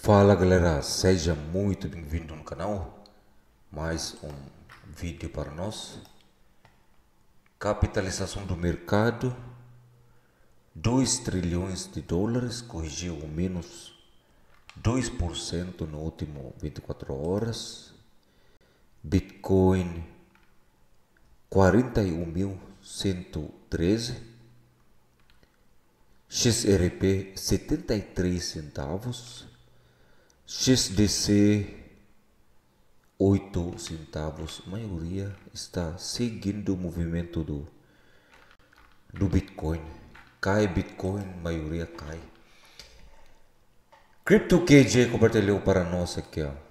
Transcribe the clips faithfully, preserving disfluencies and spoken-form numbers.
Fala galera, seja muito bem-vindo no canal. Mais um vídeo para nós. Capitalização do mercado: dois trilhões de dólares, corrigiu o menos dois por cento no último vinte e quatro horas. Bitcoin quarenta e um mil cento e treze. X R P setenta e três centavos. X D C oito centavos. A maioria está seguindo o movimento do, do Bitcoin. Cai Bitcoin, a maioria cai. CryptoKJ compartilhou para nós aqui, ó.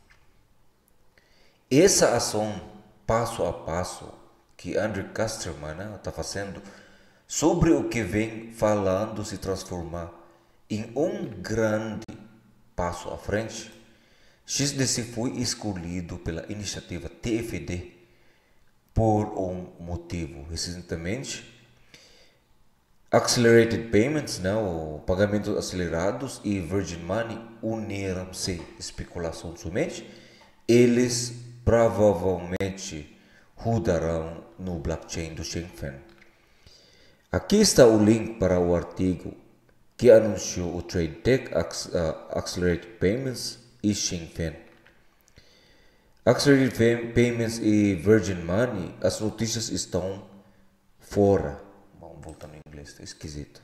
Essa ação passo a passo que Andrew Casterman está fazendo sobre o que vem falando se transformar em um grande passo à frente. X D C foi escolhido pela iniciativa T F D por um motivo. Recentemente, Accelerated Payments, né, o pagamentos acelerados, e Virgin Money uniram-se. Especulação somente. Eles provavelmente rodarão no blockchain do Shengfen. Aqui está o link para o artigo que anunciou o TradeTech, Accelerated Payments e Shengfen. Accelerated Payments e Virgin Money, as notícias estão fora. Vamos voltar no inglês, está esquisito.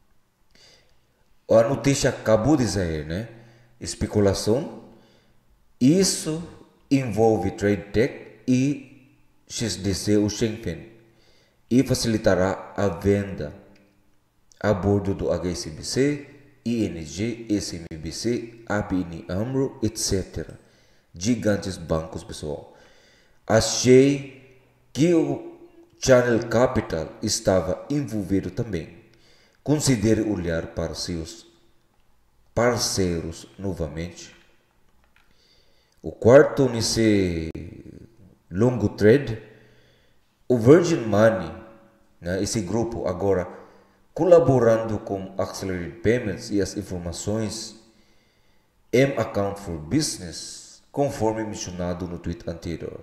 A notícia acabou de sair, né? Especulação. Isso envolve TradeTech e X D C ou Shengfen e facilitará a venda a bordo do H S B C, I N G, S M B C, A B N AMRO, etcétera. Gigantes bancos, pessoal. Achei que o Channel Capital estava envolvido também. Considere olhar para seus parceiros novamente. O quarto nesse longo thread, o Virgin Money, né, esse grupo agora colaborando com Accelerated Payments e as informações M Account for Business, conforme mencionado no tweet anterior.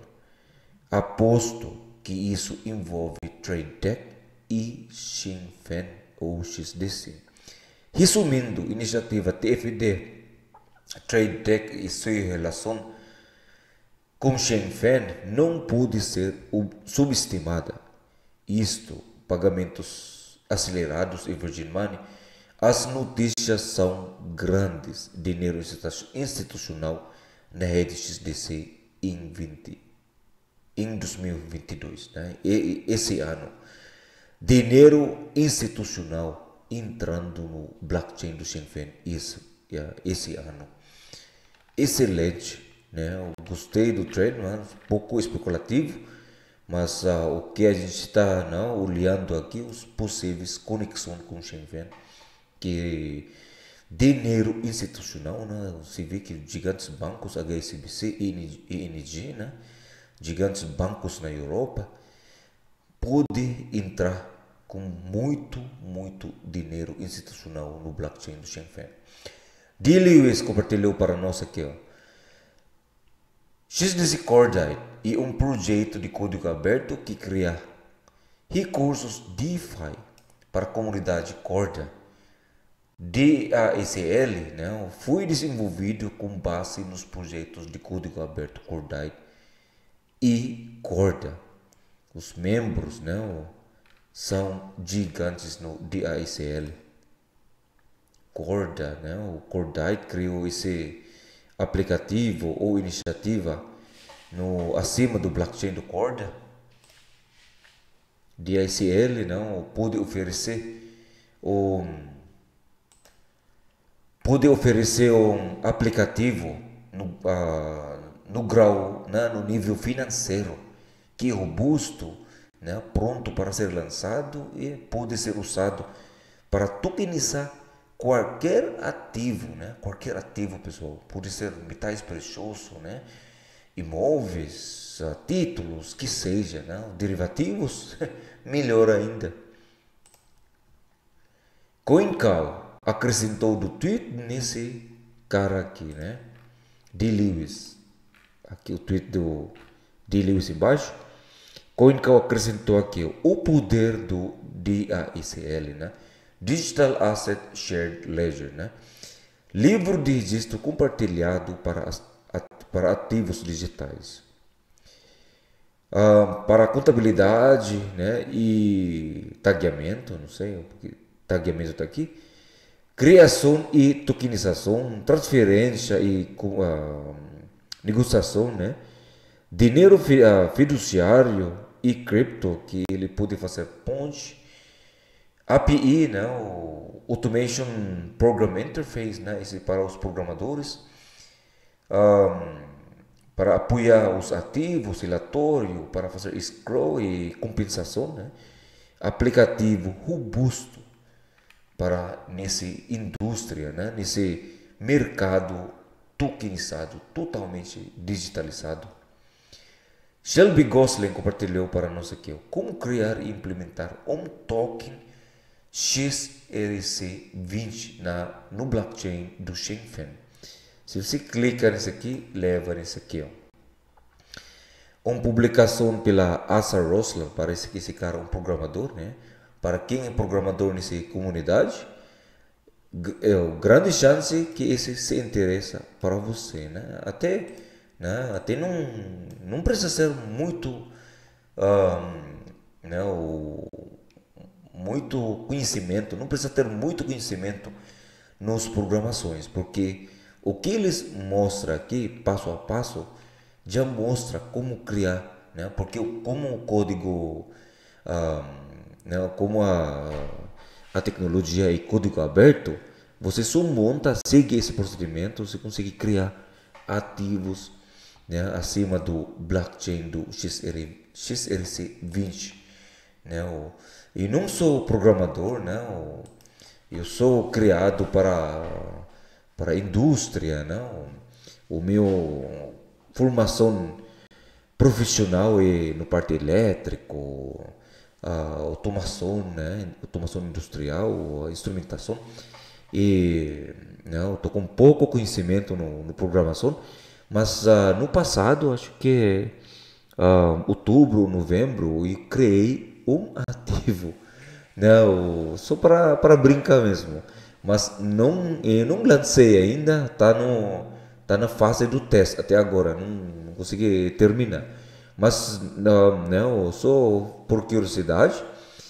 Aposto que isso envolve TradeTech e Shengfen ou X D C. Resumindo, iniciativa T F D, TradeTech e sua relação com Shengfen não pode ser subestimada. Isto, pagamentos acelerados e Virgin Money, as notícias são grandes. Dinheiro institucional na rede X D C em, vinte, em dois mil e vinte e dois, né? E, esse ano, dinheiro institucional entrando no blockchain do Shengfen esse, esse ano. Excelente, né? Eu gostei do trade, né? Um pouco especulativo, mas uh, o que a gente está, né, olhando aqui, os possíveis conexões com o Shengfen, que dinheiro institucional, né? Você vê que gigantes bancos, H S B C e I N G, né? Gigantes bancos na Europa, pode entrar com muito, muito dinheiro institucional no blockchain do Shengfen. D. Lewis compartilhou para nós aqui, ó. X D C Cordite é um projeto de código aberto que cria recursos DeFi para a comunidade Corda. D A S L, né, foi desenvolvido com base nos projetos de código aberto Cordite e Corda. Os membros, né, são gigantes no D A S L. Corda, né, o Cordite criou esse aplicativo ou iniciativa no, acima do blockchain do Corda. D A S L não pode oferecer um, pode oferecer um aplicativo no, uh, no grau, né, no nível financeiro, que é robusto, né, pronto para ser lançado e pode ser usado para tokenizar qualquer ativo, né? Qualquer ativo, pessoal, pode ser metais preciosos, né? Imóveis, uh, títulos, que seja, né? Derivativos, melhor ainda. CoinCal acrescentou do tweet nesse cara aqui, né? D. Lewis. Aqui o tweet do D. Lewis embaixo. CoinCow acrescentou aqui o poder do D A I C L, né? Digital Asset Shared Ledger, né? Livro de registro compartilhado para, as, para ativos digitais. Ah, para contabilidade, né? E tagueamento, não sei, porque tagueamento está aqui. Criação e tokenização, transferência e uh, negociação, né? Dinheiro fiduciário e cripto, que ele pode fazer ponte. A P I, né? O Automation Program Interface, né? Esse para os programadores. Um, para apoiar os ativos, relatório, para fazer escrow e compensação, né? Aplicativo robusto para nesse indústria, né? Nesse mercado tokenizado, totalmente digitalizado. Shelby Gosling compartilhou para nós aqui como criar e implementar um token X R C vinte na, no blockchain do Shenzhen. Se você clica nesse aqui, leva nesse aqui. Ó. Uma publicação pela Asa Rosler, parece que esse cara é um programador, né? Para quem é programador nessa comunidade, é grande chance que esse se interessa para você, né? Até, né? Até não, não precisa ser muito, um, né? O, muito conhecimento, não precisa ter muito conhecimento nas programações, porque o que eles mostram aqui, passo a passo, já mostra como criar, né? Porque como o código, um, né? Como a, a tecnologia é código aberto, você só monta, segue esse procedimento, você consegue criar ativos, né? Acima do blockchain do X R C vinte, né? O, e não sou programador, né? O, eu sou criado para para a indústria, né? O, o meu formação profissional é no parte elétrico, a automação, né? Automação industrial, a instrumentação. E né, eu tô com pouco conhecimento no, no programação, mas uh, no passado, acho que uh, outubro, novembro, eu criei um ativo, né? O, só para para brincar mesmo. Mas não, eu não lancei ainda, tá no tá na fase do teste até agora, não, não consegui terminar. Mas não, não, só por curiosidade.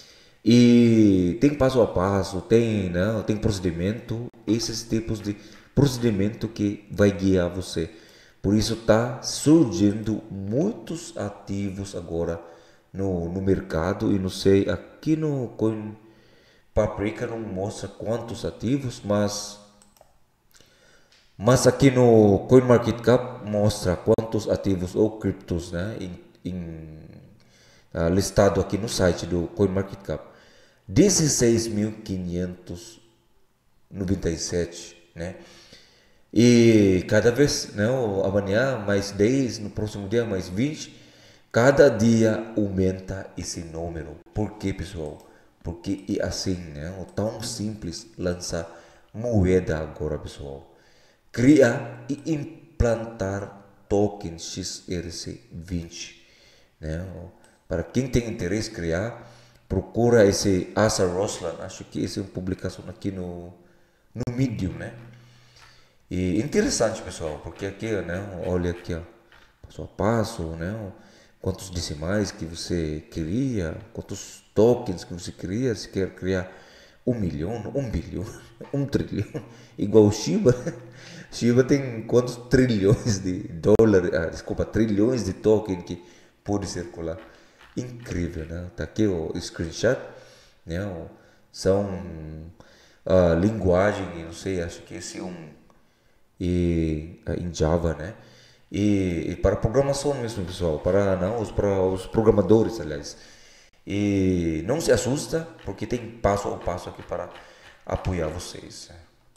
E tem passo a passo, tem, né, tem procedimento, esses tipos de procedimento que vai guiar você. Por isso está surgindo muitos ativos agora no, no mercado e não sei, aqui no Coin Paprika não mostra quantos ativos, mas mas aqui no CoinMarketCap mostra quantos ativos ou criptos, né, em, em, uh, listado aqui no site do CoinMarketCap. dezesseis mil quinhentos e noventa e sete, né? E cada vez, né, amanhã mais dez, no próximo dia mais vinte, cada dia aumenta esse número. Por quê, pessoal? Porque é assim, né? É tão simples lançar moeda agora, pessoal. Criar e implantar token X R C vinte, né? Para quem tem interesse em criar, procura esse Asa Roslan, acho que essa é uma publicação aqui no, no Medium, né? E interessante, pessoal, porque aqui, né, olha aqui, ó, passo a passo, né, quantos decimais que você cria, quantos tokens que você cria, se quer criar um milhão, um bilhão, um trilhão, igual o Shiba. Shiba tem quantos trilhões de dólares, ah, desculpa, trilhões de tokens que pode circular. Incrível, né? Tá aqui o screenshot, né? São uh, linguagem, não sei, acho que esse é um e uh, em Java, né? E, e para programação mesmo, pessoal, para não os para os programadores, aliás. E não se assusta, porque tem passo a passo aqui para apoiar vocês.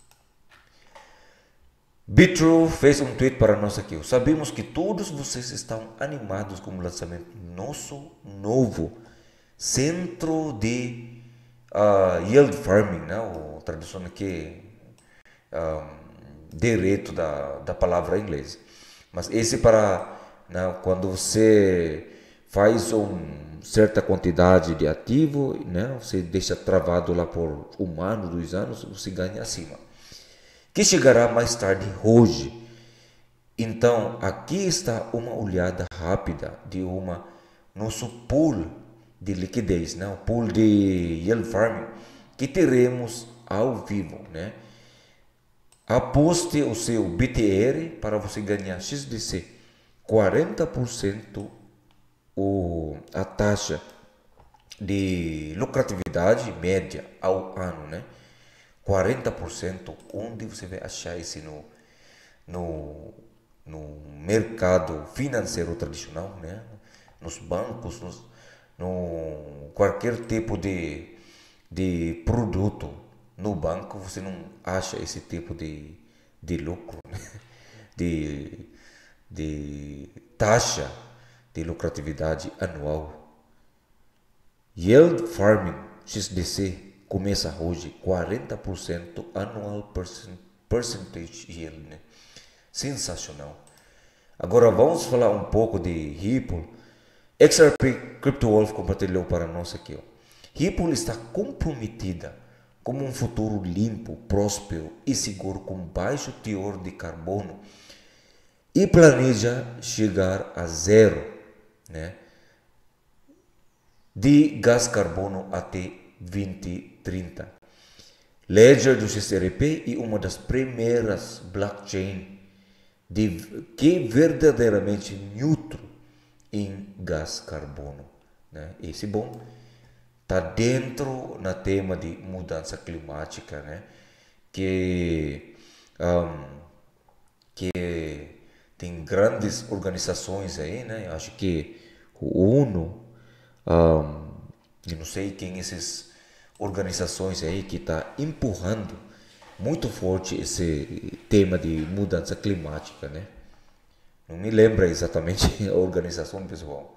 Bitru fez um tweet para nós aqui. Sabemos que todos vocês estão animados com o lançamento do nosso novo centro de uh, yield farming, né? O tradução aqui, um, direito da, da palavra inglesa. Mas esse para, né, quando você faz uma certa quantidade de ativo, né, você deixa travado lá por um ano, dois anos, você ganha acima. Que chegará mais tarde hoje. Então, aqui está uma olhada rápida de uma nosso pool de liquidez, né? O pool de yield farming que teremos ao vivo, né? Aposte o seu B T R para você ganhar X D C, quarenta por cento o, a taxa de lucratividade média ao ano, né? quarenta por cento, onde você vai achar isso no, no, no mercado financeiro tradicional, né? Nos bancos, nos, no qualquer tipo de, de produto no banco, você não acha esse tipo de, de lucro, né? de, de taxa de lucratividade anual. Yield Farming X D C começa hoje, quarenta por cento annual percentage yield, né? Sensacional. Agora vamos falar um pouco de Ripple. X R P CryptoWolf compartilhou para nós aqui. Ó. Ripple está comprometida como um futuro limpo, próspero e seguro com baixo teor de carbono e planeja chegar a zero, né, de gás carbono até vinte e trinta. Ledger do X R P e uma das primeiras blockchain de, que verdadeiramente neutro em gás carbono, né? Esse bom está dentro na tema de mudança climática, né? Que um, que tem grandes organizações aí, né? Acho que o ONU, um, eu não sei quem essas organizações aí que está empurrando muito forte esse tema de mudança climática, né? Não me lembro exatamente a organização, pessoal.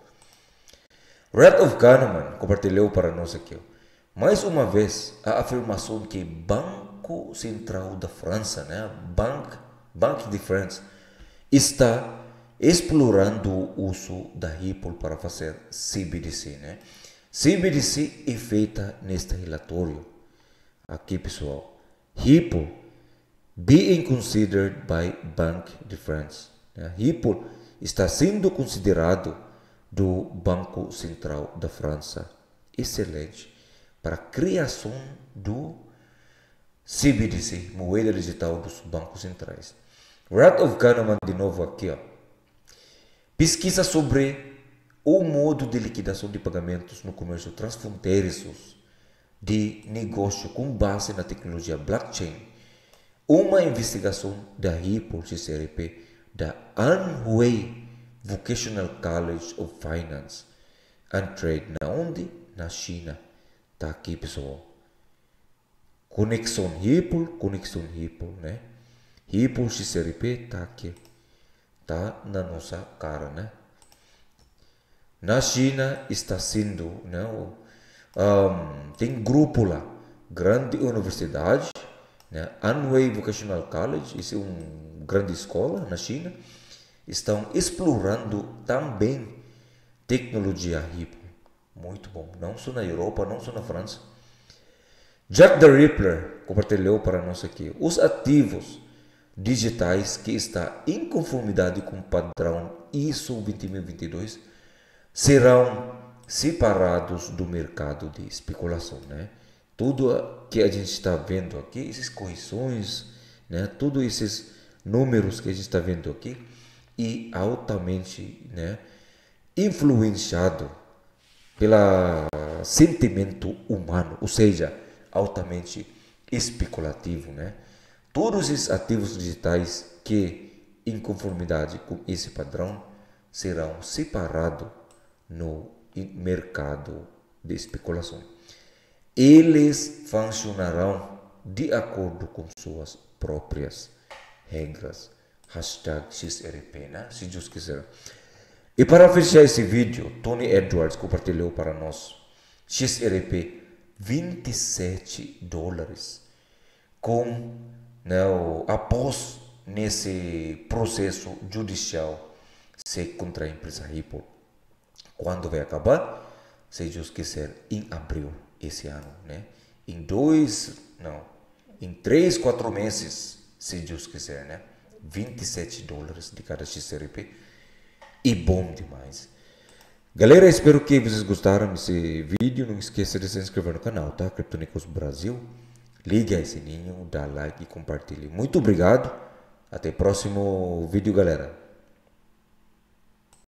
Red of Kahneman compartilhou para nós aqui. Mais uma vez, a afirmação que Banco Central da França, né? Banque, Banque de France, está explorando o uso da Ripple para fazer C B D C, né? C B D C é feita neste relatório. Aqui, pessoal. Ripple being considered by Banque de France. Ripple está sendo considerado do Banco Central da França. Excelente para a criação do C B D C, moeda digital dos bancos centrais. Rat of Kahneman de novo aqui, ó. Pesquisa sobre o modo de liquidação de pagamentos no comércio transfronteiriços de negócio com base na tecnologia blockchain. Uma investigação da Ripple X R P da Anhui Vocational College of Finance and Trade, na onde? Na China. Tá aqui, pessoal. Conexão Ripple, conexão Ripple, né? Ripple X R P tá aqui. Tá na nossa cara, né? Na China está sendo, né? Um, tem grupo lá, grande universidade, né? Anhui Vocational College, isso é uma grande escola na China, estão explorando também tecnologia Ripple. Muito bom, não só na Europa, não só na França. Jack the Ripper compartilhou para nós aqui os ativos digitais que está em conformidade com o padrão I S O vinte mil e vinte e dois serão separados do mercado de especulação, né? Tudo que a gente está vendo aqui, essas correções, né? Todos esses números que a gente está vendo aqui, e altamente, né, influenciado pelo sentimento humano, ou seja, altamente especulativo, né? Todos esses ativos digitais que, em conformidade com esse padrão, serão separados no mercado de especulação. Eles funcionarão de acordo com suas próprias regras. Hashtag X R P, né? Se Deus quiser. E para fechar esse vídeo, Tony Edwards compartilhou para nós X R P vinte e sete dólares com, né, após nesse processo judicial se contra a empresa Ripple. Quando vai acabar? Se Deus quiser, em abril esse ano, né? Em dois, não, em três, quatro meses, se Deus quiser, né? vinte e sete dólares de cada X R P. E bom demais. Galera, espero que vocês gostaram desse vídeo. Não esqueça de se inscrever no canal, tá? Criptonicos Brasil. Ligue aí sininho, dá like e compartilhe. Muito obrigado. Até o próximo vídeo, galera.